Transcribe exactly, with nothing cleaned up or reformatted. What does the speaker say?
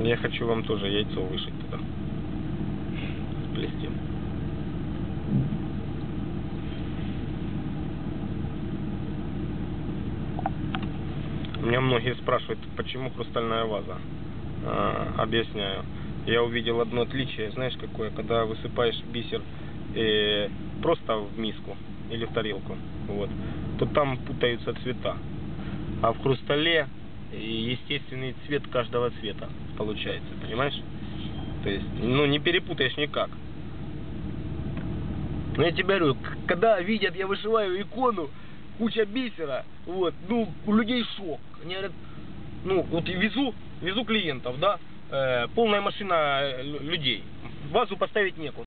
Я хочу вам тоже яйцо вышить туда. Сплести. Меня многие спрашивают, почему хрустальная ваза. А, объясняю. Я увидел одно отличие, знаешь какое? Когда высыпаешь бисер э, просто в миску или в тарелку, вот, то там путаются цвета. А в хрустале естественный цвет каждого цвета получается, понимаешь? То есть, ну, не перепутаешь никак. Но я тебе говорю, когда видят, я вышиваю икону, куча бисера, вот, ну, у людей шок. Они говорят, ну, вот везу, везу клиентов, да, э, полная машина людей, вазу поставить некуда.